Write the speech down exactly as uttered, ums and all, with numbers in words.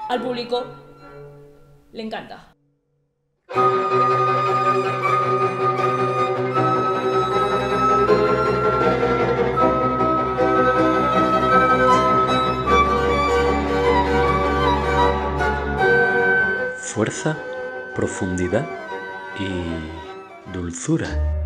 al público le encanta. Fuerza, profundidad y dulzura.